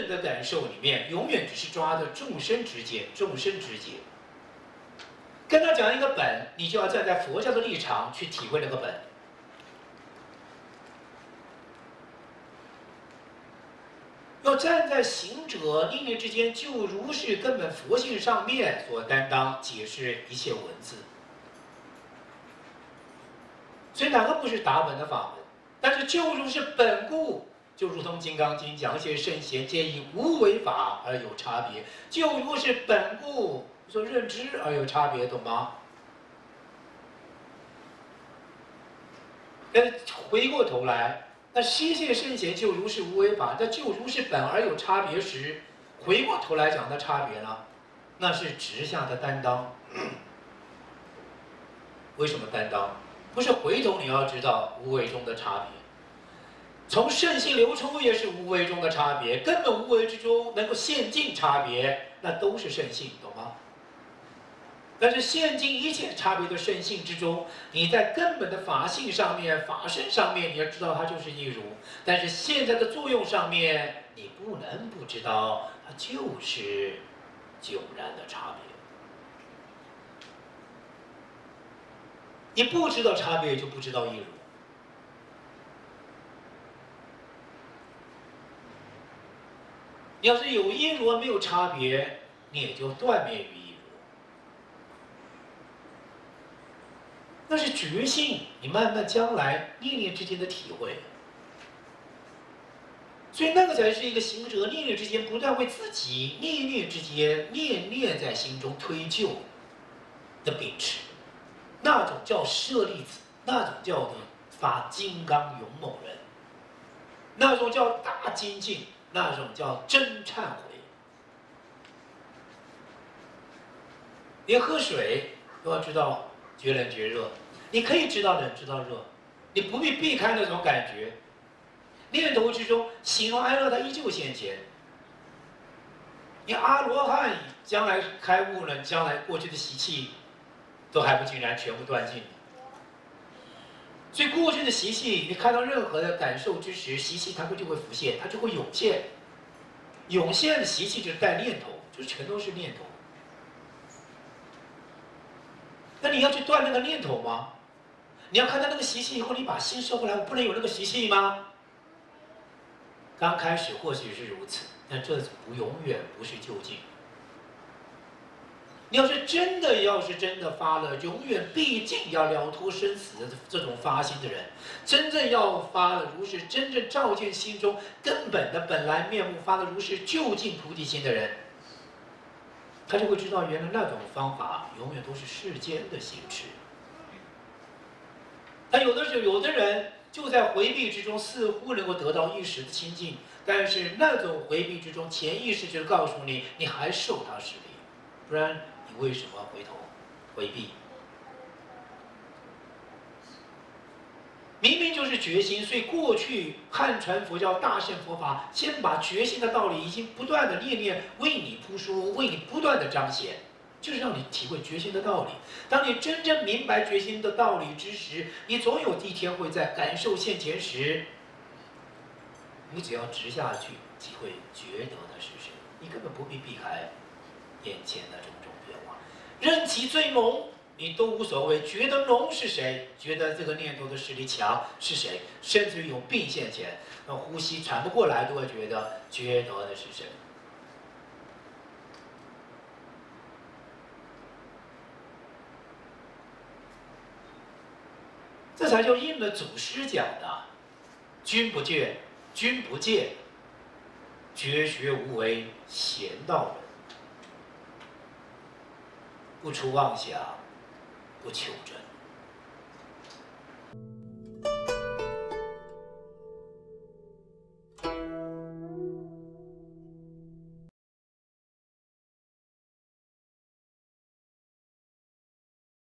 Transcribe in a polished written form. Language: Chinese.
人的感受里面，永远只是抓的众生之间，众生之间。跟他讲一个本，你就要站在佛教的立场去体会那个本。要站在行者因缘之间，就如是根本佛性上面所担当解释一切文字。所以哪个不是达本的法门？但是就如是本故，就如同《金刚经》讲一些圣贤皆以无为法而有差别，就如是本故说认知而有差别，懂吗？但回过头来。那悉界圣贤就如是无为法，那就如是本而有差别时，回过头来讲的差别呢，那是直下的担当。为什么担当？不是回头你要知道无为中的差别，从圣性流出也是无为中的差别，根本无为之中能够现尽差别，那都是圣性，懂吗？但是现今一切差别的圣性之中，你在根本的法性上面、法身上面，你要知道它就是一如；但是现在的作用上面，你不能不知道它就是迥然的差别。你不知道差别，就不知道一如。你要是有一如而没有差别，你也就断灭于一如。那是觉性，你慢慢将来念念之间的体会。所以那个才是一个行者念念之间不断为自己念念之间念念在心中推就的秉持，那种叫舍利子，那种叫做发金刚勇猛人，那种叫大精进，那种叫真忏悔。连喝水都要知道觉冷觉热，你可以知道冷知道热，你不必避开那种感觉。念头之中，喜怒哀乐它依旧现前。你阿罗汉将来开悟了，将来过去的习气都还不尽然全部断尽。所以过去的习气，你看到任何的感受之时，习气它就会浮现，它就会涌现。涌现的习气就是带念头，就是全都是念头。那你要去断那个念头吗？你要看到那个习气以后，你把心收回来，我不能有那个习气吗？刚开始或许是如此，但这永远不是究竟。你要是真的发了，永远毕竟要了脱生死的这种发心的人，真正要发了如是真正照见心中根本的本来面目，发了如是究竟菩提心的人，他就会知道，原来那种方法永远都是世间的行持。但有的时候，有的人就在回避之中，似乎能够得到一时的清净，但是那种回避之中，潜意识就告诉你，你还受他势力，不然你为什么回头回避？明明就是决心，所以过去汉传佛教大乘佛法，先把决心的道理已经不断的念念为你铺书，为你不断的彰显，就是让你体会决心的道理。当你真正明白决心的道理之时，你总有一天会在感受现前时，你只要直下去，体会觉得的是谁，你根本不必避开眼前的种种变化，任其最浓。你都无所谓，觉得浓是谁？觉得这个念头的势力强是谁？甚至于有病现前，那呼吸喘不过来都会觉得的是谁？这才叫应了祖师讲的“君不见，君不见，绝学无为贤道人，不出妄想，不求真”。